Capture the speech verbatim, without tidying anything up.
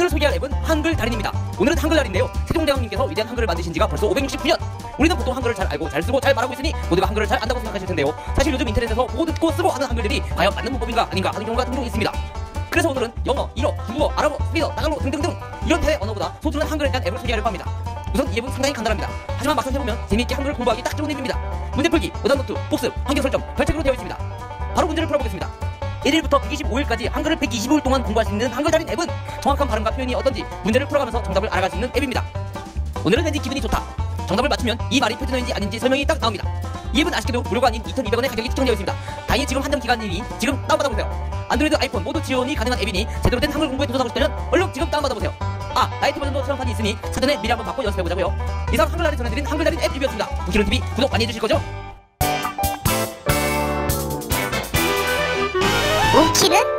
오늘 소개할 앱은 한글달인입니다. 오늘은 한글날인데요. 세종대왕님께서 위대한 한글을 만드신 지가 벌써 오백육십구 년. 우리는 보통 한글을 잘 알고 잘 쓰고 잘 말하고 있으니 모두가 한글을 잘 안다고 생각하실 텐데요. 사실 요즘 인터넷에서 보고 듣고 쓰고 하는 한글들이 과연 맞는 문법인가 아닌가 하는 경우가 종종 있습니다. 그래서 오늘은 영어, 일어, 중국어, 아랍어, 스페인어, 나갈로 등등등 이런 해외 언어보다 소중한 한글에 대한 앱을 소개하려고 합니다. 우선 이 앱은 상당히 간단합니다. 하지만 막상 해보면 재미있게 한글을 공부하기 딱 좋은 앱입니다. 문제 풀기, 오답노트, 복습, 환경 설정, 별책으로 되어 있습니다. 바로 문제를 풀어보겠습니다. 일 일부터 백이십오 일까지 한글을 백이십오 일 동안 공부할 수 있는 한글달인 앱은 정확한 발음과 표현이 어떤지 문제를 풀어가면서 정답을 알아갈 수 있는 앱입니다. 오늘은 왠지 기분이 좋다. 정답을 맞추면 이 말이 표준어인지 아닌지 설명이 딱 나옵니다. 이 앱은 아쉽게도 무료가 아닌 이천이백 원의 가격이 측정되어 있습니다. 다행히 지금 한정 기간이니 지금 다운받아보세요. 안드로이드, 아이폰 모두 지원이 가능한 앱이니 제대로 된 한글 공부에 도전하고 싶다면 얼른 지금 다운받아보세요. 아, 라이트 버전도 체험판이 있으니 사전에 미리 한번 받고 연습해보자고요. 이상 한글날에 전해드린 한글달인 앱 리뷰였습니다. 부키런티비 구독 많이 해주실 거죠? 우키는